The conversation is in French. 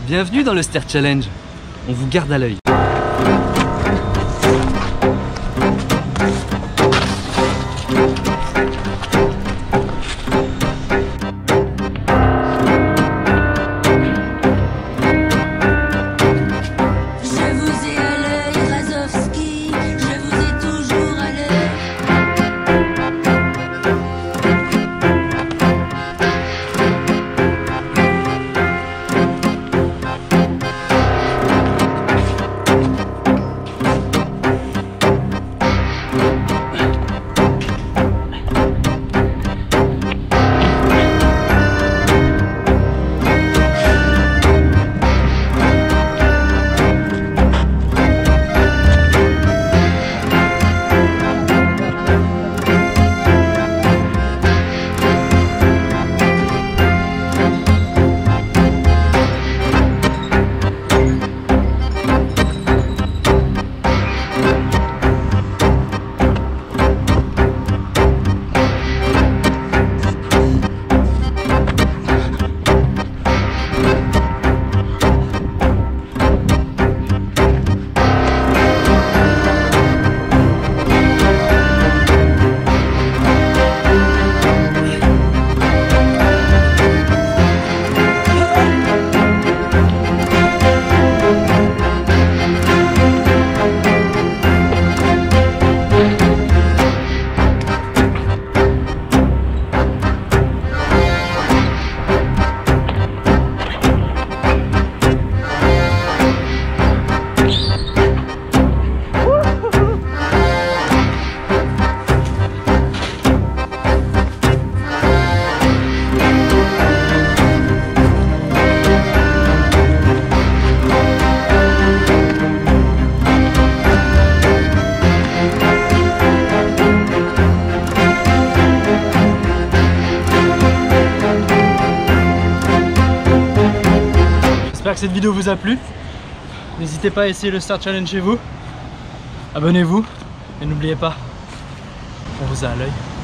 Bienvenue dans le Stair Challenge. On vous garde à l'œil. J'espère que cette vidéo vous a plu. N'hésitez pas à essayer le Stair Challenge chez vous. Abonnez-vous et n'oubliez pas, on vous a à l'œil.